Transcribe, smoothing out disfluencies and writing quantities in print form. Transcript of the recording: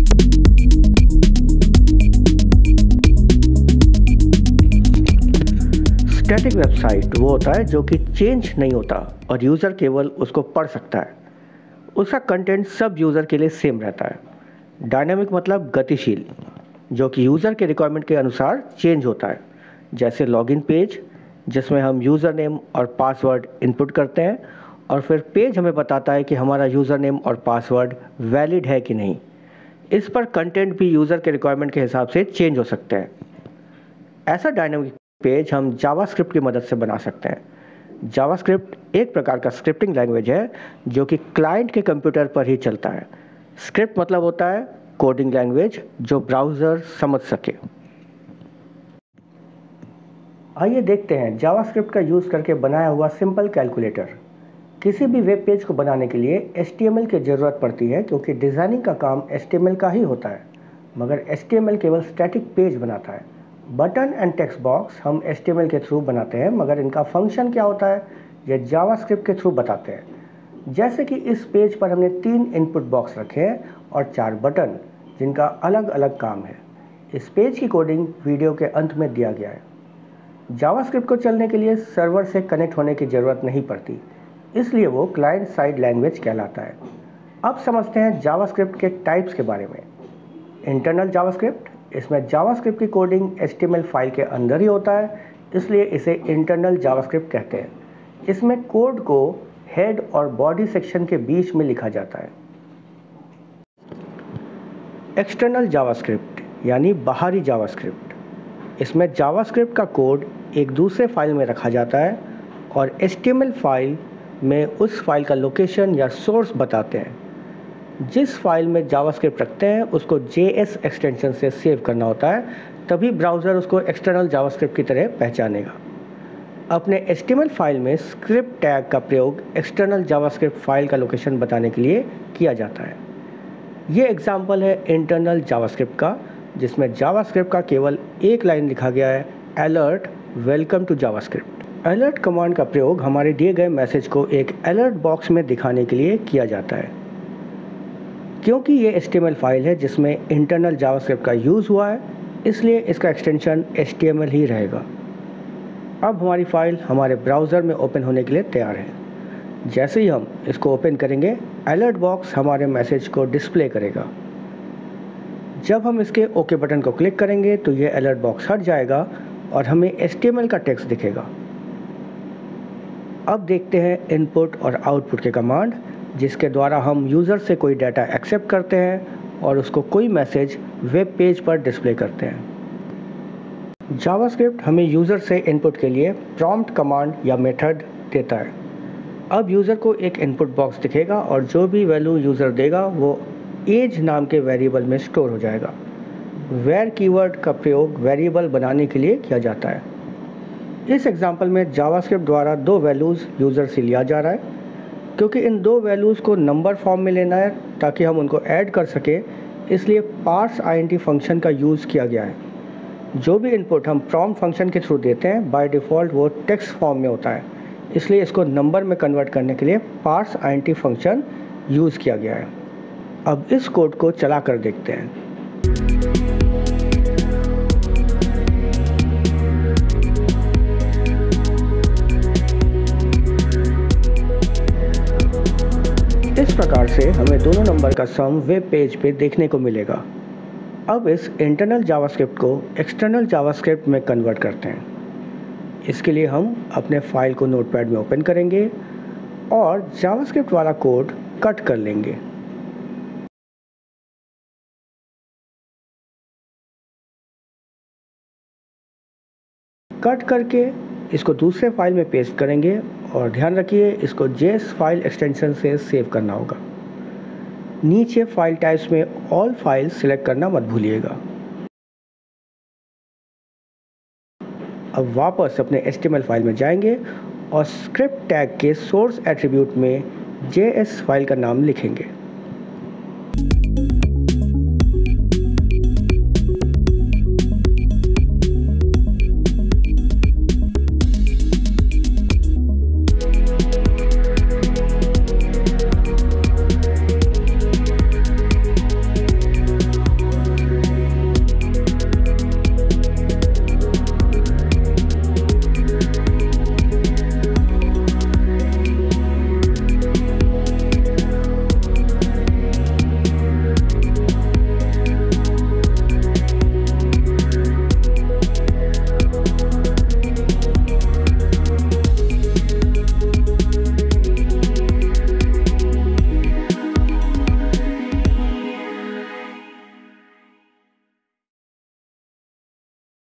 Static website वो होता है जो कि चेंज नहीं होता और यूज़र केवल उसको पढ़ सकता है। उसका कंटेंट सब यूज़र के लिए सेम रहता है। डायनामिक मतलब गतिशील, जो कि यूज़र के रिक्वायरमेंट के अनुसार चेंज होता है। जैसे लॉगिन पेज, जिसमें हम यूज़र नेम और पासवर्ड इनपुट करते हैं और फिर पेज हमें बताता है कि हमारा यूज़र नेम और पासवर्ड वैलिड है कि नहीं। इस पर कंटेंट भी यूज़र के रिक्वायरमेंट के हिसाब से चेंज हो सकते हैं। ऐसा डायनामिक पेज हम जावास्क्रिप्ट की मदद से बना सकते हैं। जावास्क्रिप्ट एक प्रकार का स्क्रिप्टिंग लैंग्वेज है जो कि क्लाइंट के कंप्यूटर पर ही चलता है। स्क्रिप्ट मतलब होता है कोडिंग लैंग्वेज जो ब्राउज़र समझ सके। आइए देखते हैं जावास्क्रिप्ट का यूज़ करके बनाया हुआ सिंपल कैलकुलेटर। किसी भी वेब पेज को बनाने के लिए HTML की ज़रूरत पड़ती है क्योंकि डिज़ाइनिंग का काम HTML का ही होता है, मगर HTML केवल स्टैटिक पेज बनाता है। बटन एंड टेक्स्ट बॉक्स हम HTML के थ्रू बनाते हैं, मगर इनका फंक्शन क्या होता है यह जावास्क्रिप्ट के थ्रू बताते हैं। जैसे कि इस पेज पर हमने 3 इनपुट बॉक्स रखे हैं और 4 बटन जिनका अलग अलग काम है। इस पेज की कोडिंग वीडियो के अंत में दिया गया है। जावास्क्रिप्ट को चलने के लिए सर्वर से कनेक्ट होने की ज़रूरत नहीं पड़ती, इसलिए वो क्लाइंट साइड लैंग्वेज कहलाता है। अब समझते हैं जावास्क्रिप्ट के टाइप्स के बारे में। इंटरनल जावास्क्रिप्ट, इसमें जावास्क्रिप्ट की कोडिंग HTML फाइल के अंदर ही होता है, इसलिए इसे इंटरनल जावास्क्रिप्ट कहते हैं। इसमें कोड को हेड और बॉडी सेक्शन के बीच में लिखा जाता है। एक्सटर्नल जावास्क्रिप्ट यानी बाहरी जावास्क्रिप्ट, इसमें जावास्क्रिप्ट का कोड एक दूसरे फाइल में रखा जाता है और HTML फाइल में उस फाइल का लोकेशन या सोर्स बताते हैं। जिस फाइल में जावास्क्रिप्ट रखते हैं उसको JS एक्सटेंशन से सेव करना होता है, तभी ब्राउज़र उसको एक्सटर्नल जावास्क्रिप्ट की तरह पहचानेगा। अपने HTML फाइल में स्क्रिप्ट टैग का प्रयोग एक्सटर्नल जावास्क्रिप्ट फाइल का लोकेशन बताने के लिए किया जाता है। ये एग्जाम्पल है इंटरनल जावास्क्रिप्ट का, जिसमें जावास्क्रिप्ट का केवल एक लाइन लिखा गया है, alert welcome to JavaScript. Alert command का प्रयोग हमारे दिए गए मैसेज को एक अलर्ट बॉक्स में दिखाने के लिए किया जाता है। क्योंकि ये HTML फाइल है जिसमें इंटरनल जावास्क्रिप्ट का यूज़ हुआ है, इसलिए इसका एक्सटेंशन HTML ही रहेगा। अब हमारी फाइल हमारे ब्राउज़र में ओपन होने के लिए तैयार है। जैसे ही हम इसको ओपन करेंगे, अलर्ट बॉक्स हमारे मैसेज को डिस्प्ले करेगा। जब हम इसके ओके बटन को क्लिक करेंगे तो ये अलर्ट बॉक्स हट जाएगा और हमें HTML का टेक्स्ट दिखेगा। अब देखते हैं इनपुट और आउटपुट के कमांड, जिसके द्वारा हम यूज़र से कोई डाटा एक्सेप्ट करते हैं और उसको कोई मैसेज वेब पेज पर डिस्प्ले करते हैं। जावास्क्रिप्ट हमें यूज़र से इनपुट के लिए प्रॉम्प्ट कमांड या मेथड देता है। अब यूज़र को एक इनपुट बॉक्स दिखेगा और जो भी वैल्यू यूज़र देगा वो एज नाम के वेरिएबल में स्टोर हो जाएगा। वेर कीवर्ड का प्रयोग वेरिएबल बनाने के लिए किया जाता है। इस एग्जांपल में जावास्क्रिप्ट द्वारा 2 वैल्यूज़ यूज़र से लिया जा रहा है, क्योंकि इन 2 वैल्यूज़ को नंबर फॉर्म में लेना है ताकि हम उनको ऐड कर सकें, इसलिए पार्स int फंक्शन का यूज़ किया गया है। जो भी इनपुट हम प्रॉम्प्ट फंक्शन के थ्रू देते हैं बाय डिफ़ॉल्ट वो टेक्स्ट फॉर्म में होता है, इसलिए इसको नंबर में कन्वर्ट करने के लिए पार्स int फंक्शन यूज़ किया गया है। अब इस कोड को चला कर देखते हैं। इस प्रकार से हमें दोनों नंबर का सम वेब पेज पे देखने को मिलेगा। अब इस इंटरनल जावास्क्रिप्ट को एक्सटर्नल जावास्क्रिप्ट में कन्वर्ट करते हैं। इसके लिए हम अपने फाइल को नोटपैड में ओपन करेंगे और जावास्क्रिप्ट वाला कोड कट कर लेंगे। कट करके इसको दूसरे फाइल में पेस्ट करेंगे और ध्यान रखिए इसको JS फाइल एक्सटेंशन से सेव करना होगा। नीचे फाइल टाइप्स में ऑल फाइल सिलेक्ट करना मत भूलिएगा। अब वापस अपने HTML फाइल में जाएंगे और स्क्रिप्ट टैग के सोर्स एट्रीब्यूट में JS फाइल का नाम लिखेंगे।